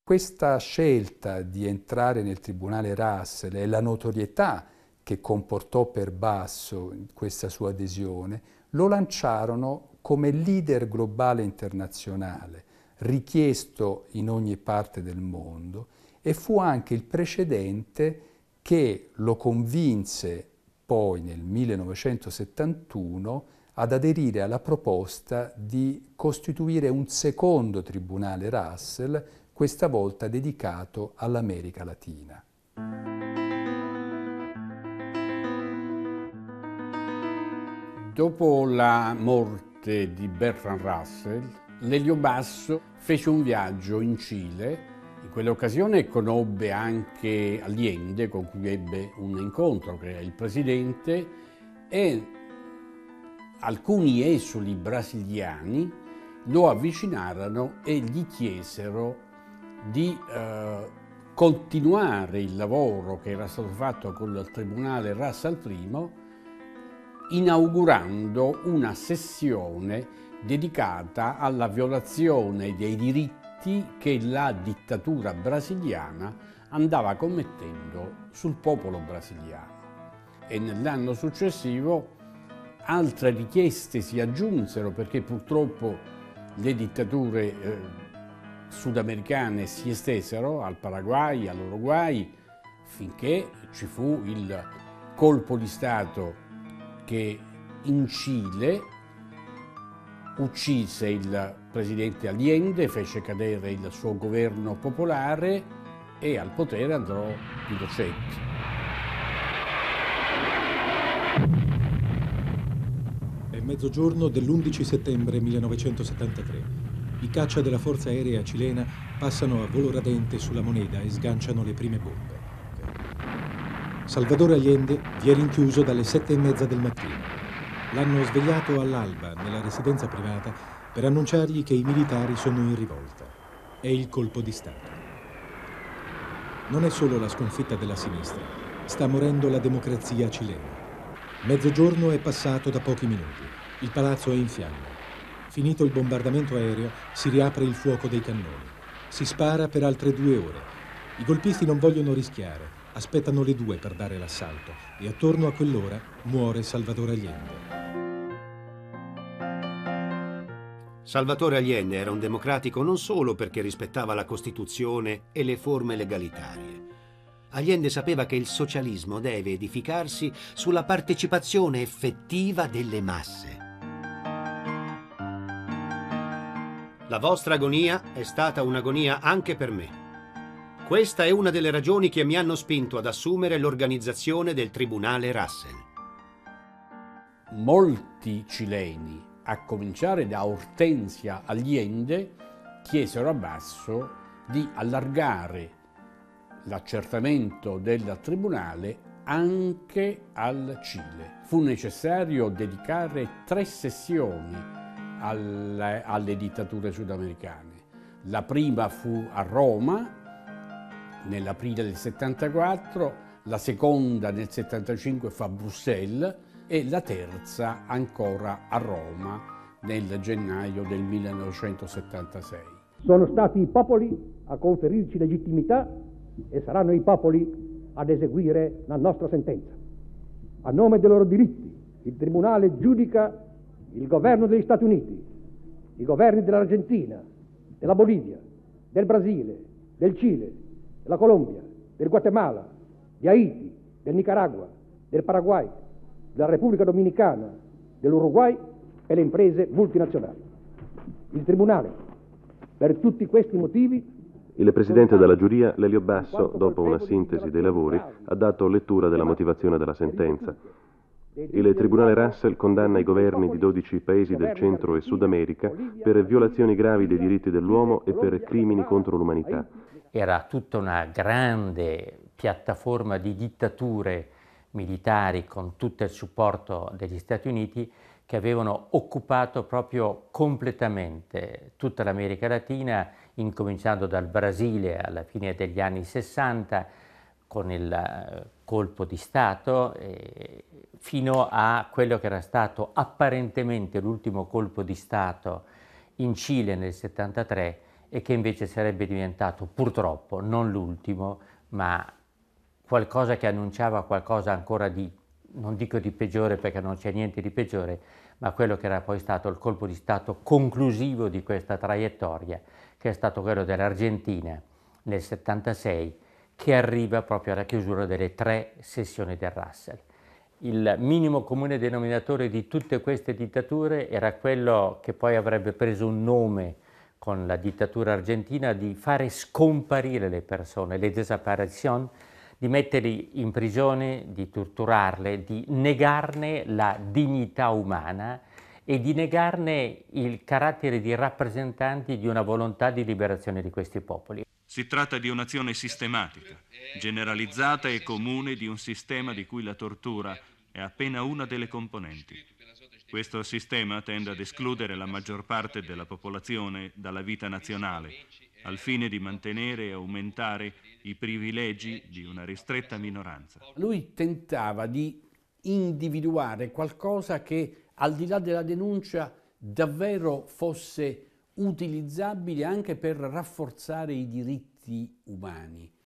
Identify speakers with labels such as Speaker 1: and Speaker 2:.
Speaker 1: Questa scelta di entrare nel tribunale Russell e la notorietà che comportò per Basso questa sua adesione lo lanciarono come leader globale internazionale, richiesto in ogni parte del mondo, e fu anche il precedente che lo convinse poi nel 1971 ad aderire alla proposta di costituire un secondo tribunale Russell, questa volta dedicato all'America Latina.
Speaker 2: Dopo la morte di Bertrand Russell, Lelio Basso fece un viaggio in Cile. In quell'occasione conobbe anche Allende, con cui ebbe un incontro, che era il presidente, e alcuni esuli brasiliani lo avvicinarono e gli chiesero di continuare il lavoro che era stato fatto con il tribunale Russell I, inaugurando una sessione dedicata alla violazione dei diritti che la dittatura brasiliana andava commettendo sul popolo brasiliano. E nell'anno successivo altre richieste si aggiunsero, perché purtroppo le dittature sudamericane si estesero al Paraguay, all'Uruguay, finché ci fu il colpo di Stato che in Cile uccise il presidente Allende, fece cadere il suo governo popolare e al potere andò Pinochet.
Speaker 3: È mezzogiorno dell'11 settembre 1973. I caccia della forza aerea cilena passano a volo radente sulla Moneda e sganciano le prime bombe. Salvador Allende vi è rinchiuso dalle 7:30 del mattino. L'hanno svegliato all'alba nella residenza privata per annunciargli che i militari sono in rivolta. È il colpo di Stato. Non è solo la sconfitta della sinistra, sta morendo la democrazia cilena. Mezzogiorno è passato da pochi minuti. Il palazzo è in fiamme. Finito il bombardamento aereo, si riapre il fuoco dei cannoni. Si spara per altre 2 ore. I golpisti non vogliono rischiare, aspettano le 2 per dare l'assalto e attorno a quell'ora muore Salvador Allende.
Speaker 4: Salvatore Allende era un democratico non solo perché rispettava la Costituzione e le forme legalitarie. Allende sapeva che il socialismo deve edificarsi sulla partecipazione effettiva delle masse. La vostra agonia è stata un'agonia anche per me. Questa è una delle ragioni che mi hanno spinto ad assumere l'organizzazione del Tribunale Russell.
Speaker 2: Molti cileni, a cominciare da Hortensia Allende, chiesero a Basso di allargare l'accertamento del tribunale anche al Cile. Fu necessario dedicare 3 sessioni alle dittature sudamericane. La prima fu a Roma nell'aprile del 74, la seconda nel 75 fu a Bruxelles e la terza ancora a Roma nel gennaio del 1976.
Speaker 5: Sono stati i popoli a conferirci legittimità e saranno i popoli ad eseguire la nostra sentenza. A nome dei loro diritti, il Tribunale giudica il governo degli Stati Uniti, i governi dell'Argentina, della Bolivia, del Brasile, del Cile, della Colombia, del Guatemala, di Haiti, del Nicaragua, del Paraguay, della Repubblica Dominicana, dell'Uruguay e le imprese multinazionali. Il Tribunale, per tutti questi motivi...
Speaker 6: Il presidente della giuria, Lelio Basso, dopo una sintesi dei lavori, ha dato lettura della motivazione della sentenza. Il Tribunale Russell condanna i governi di 12 paesi del Centro e Sud America per violazioni gravi dei diritti dell'uomo e per crimini contro l'umanità.
Speaker 7: Era tutta una grande piattaforma di dittature militari con tutto il supporto degli Stati Uniti che avevano occupato proprio completamente tutta l'America Latina, incominciando dal Brasile alla fine degli anni 60 con il colpo di Stato fino a quello che era stato apparentemente l'ultimo colpo di Stato in Cile nel 73 e che invece sarebbe diventato purtroppo non l'ultimo, ma qualcosa che annunciava qualcosa ancora di, non dico di peggiore perché non c'è niente di peggiore, ma quello che era poi stato il colpo di Stato conclusivo di questa traiettoria, che è stato quello dell'Argentina nel 76, che arriva proprio alla chiusura delle 3 sessioni del Russell. Il minimo comune denominatore di tutte queste dittature era quello che poi avrebbe preso un nome con la dittatura argentina, di fare scomparire le persone, le desaparizioni, di metterli in prigione, di torturarle, di negarne la dignità umana e di negarne il carattere di rappresentanti di una volontà di liberazione di questi popoli.
Speaker 8: Si tratta di un'azione sistematica, generalizzata e comune di un sistema di cui la tortura è appena una delle componenti. Questo sistema tende ad escludere la maggior parte della popolazione dalla vita nazionale, al fine di mantenere e aumentare i privilegi di una ristretta minoranza.
Speaker 2: Lui tentava di individuare qualcosa che, al di là della denuncia, davvero fosse utilizzabile anche per rafforzare i diritti umani.